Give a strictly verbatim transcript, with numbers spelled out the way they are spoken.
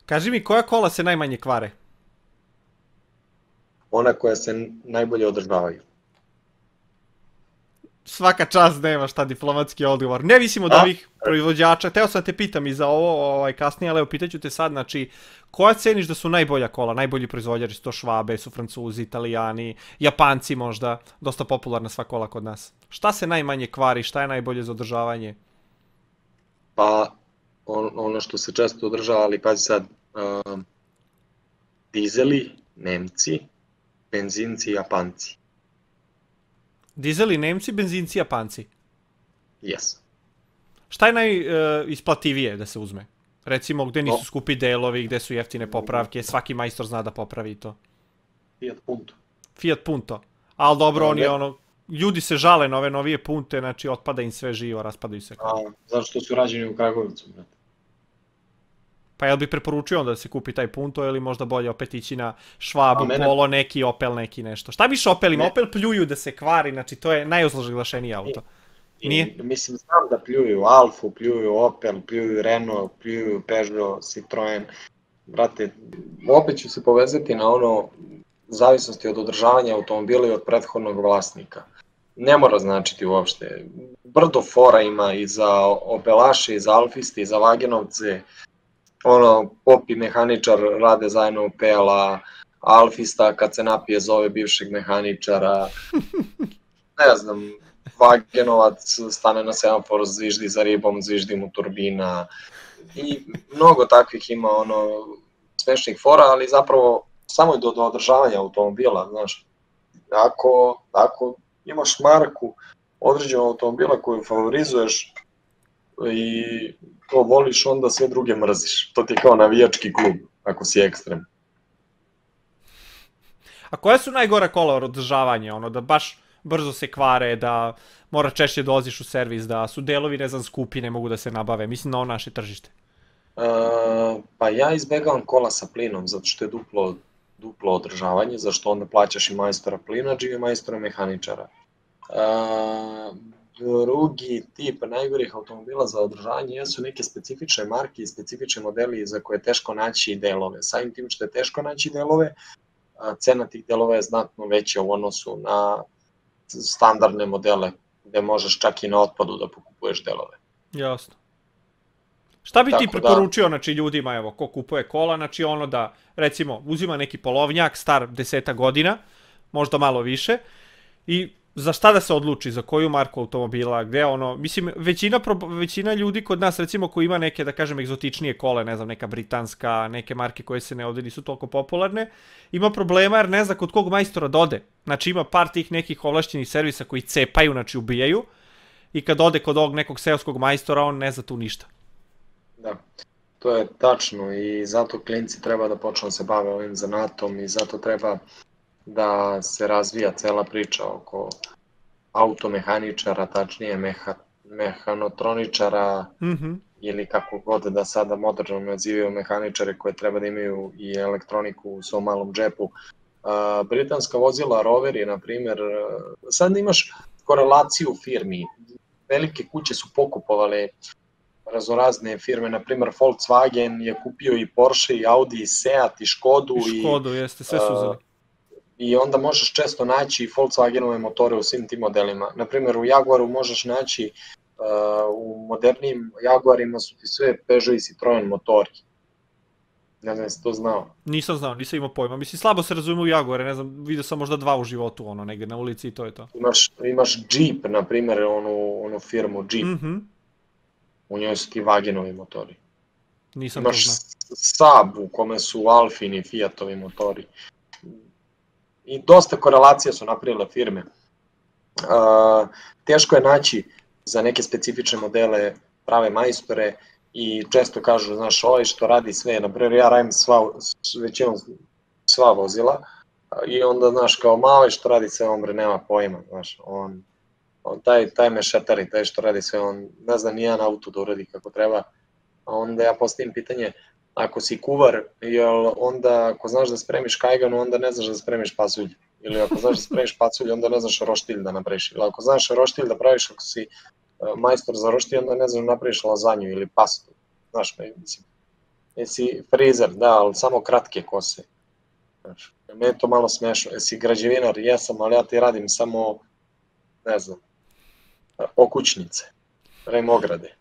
Kaži mi, koja kola se najmanje kvare? Ona koja se najbolje održavaju. Svaka čast, nema šta diplomatski odgovor. Ne visim od A? ovih proizvođača, teo sam te pitam i za ovo ovaj, kasnije, ali evo pitaću te sad, znači, koja ceniš da su najbolja kola, najbolji proizvođači, su to Švabe, su Francuzi, Italijani, Japanci možda, dosta popularna sva kola kod nas. Šta se najmanje kvari, šta je najbolje za održavanje? Pa on, ono što se često održava, ali pazi sad, uh, dizeli, Nemci, benzinci, Japanci. Dizeli Nemci, benzinci, Japanci. Yes. Šta je najisplativije da se uzme? Recimo, gde nisu No. skupi delovi, gde su jeftine popravke, svaki majstor zna da popravi to. Fiat Punto. Fiat Punto. Ali dobro, Da, oni ne- ono, ljudi se žale na ove novije punte, znači otpada im sve živo, raspadaju se. A, zašto su rađeni u Kragovicu, brate? Pa jel bi preporučio onda da se kupi taj Punto ili možda bolje opet ići na Švabu, A mene- Polo, neki Opel, neki nešto. Šta biš Opelima? Ne. Opel pljuju da se kvari, znači to je najozloglašenije auto. I, Nije? Mislim, znam da pljuju Alfu, pljuju Opel, pljuju Renault, pljuju Peugeot, Citroen. Brate, opet ću se povezati na ono zavisnosti od održavanja automobila i od prethodnog vlasnika. Ne mora značiti uopšte. Brdo fora ima i za Opelaše, i za Alfiste, i za Vagenovce. Ono, Pop i mehaničar rade zajedno Opela, Alfista kad se napije zove bivšeg mehaničara. Ne znam, Vagenovac stane na semafor, zviždi za ribom, zviždi mu turbina. I mnogo takvih ima ono smešnih fora, ali zapravo samo je do, do održavanja automobila, znaš. Ako, ako imaš marku određenog automobila koju favorizuješ i to voliš, onda sve druge mrziš. To ti je kao navijački klub, ako si ekstrem. A koja su najgora kola od održavanja? Ono, da baš brzo se kvare, da mora češće dolaziš u servis, da su delovi, ne znam, skupi, ne mogu da se nabave. Mislim na ovo naše tržište. E, pa ja izbegavam kola sa plinom, zato što je duplo, duplo održavanje, zašto onda plaćaš i majstora plinađi i majstora mehaničara. E, drugi tip najgorih automobila za održavanje jesu neke specifične marke i specifični modeli za koje je teško naći delove. Samim tim što je teško naći delove, cena tih delova je znatno veća u odnosu na standardne modele, gde možeš čak i na otpadu da pokupuješ delove. Jasno. Šta bi ti Tako da- preporučio, znači, ljudima, evo, ko kupuje kola, znači ono da, recimo, uzima neki polovnjak, star deseta godina, možda malo više, i za šta da se odluči, za koju marku automobila, gde ono, mislim, većina, prob- većina ljudi kod nas, recimo, koji ima neke, da kažem, egzotičnije kole, ne znam, neka britanska, neke marke koje se ne ovde nisu toliko popularne, ima problema jer ne zna kod kog majstora da ode. Znači, ima par tih nekih ovlašćenih servisa koji cepaju, znači ubijaju, i kad ode kod ovog nekog seoskog majstora, on ne zna tu ništa. Da, to je tačno i zato klinci treba da počnu da se bave ovim zanatom i zato treba da se razvija cela priča oko automehaničara, tačnije meha, mehanotroničara Mhm. ili kako god da sada moderno nazivaju mehaničare koje treba da imaju i elektroniku u svom malom džepu. A, britanska vozila, roveri, na primjer, sad imaš korelaciju firmi. Velike kuće su pokupovale razorazne firme, na primjer Volkswagen je kupio i Porsche, i Audi, i Seat, i Škodu. I Škodu, jeste, sve su uzeli. I onda možeš često naći Volkswagenove motore u svim tim modelima. Na primjer, u Jaguaru možeš naći, uh, u modernijim Jaguarima su ti sve Peugeot i Citroen motori. Ne znam, jesi to znao? Nisam znao, nisam imao pojma. Mislim, slabo se razumijem u Jaguare, ne znam, vidio sam možda dva u životu, ono, negde na ulici i to je to. Imaš, imaš Jeep, na primjer, onu, onu firmu Jeep. Mhm. U njoj su ti Wagenovi motori. Nisam to Imaš znao. Saab u kome su Alfini i Fiatovi motori. I dosta korelacija su napravile firme. Uh, teško je naći za neke specifične modele prave majstore i često kažu, znaš, ovaj što radi sve, na primjer ja radim sva, većinom sva vozila i onda, znaš, kao malo što radi sve, on bre nema pojma, znaš, on, on taj, taj mešetari, taj što radi sve, on ne zna nijedan auto da uradi kako treba, a onda ja postavim pitanje, ako si kuvar, jel onda ako znaš da spremiš kajganu, onda ne znaš da spremiš pasulj. Ili ako znaš da spremiš pasulj, onda ne znaš roštilj da napraviš. Ili ako znaš roštilj da praviš, ako si uh, majstor za roštilj, onda ne znaš da napraviš lazanju ili pastu. Znaš, mislim, jesi frizer, da, ali samo kratke kose. Znaš, me je to malo smešno. Jesi građevinar, jesam, ali ja ti radim samo, ne znam, okućnice, rem ograde.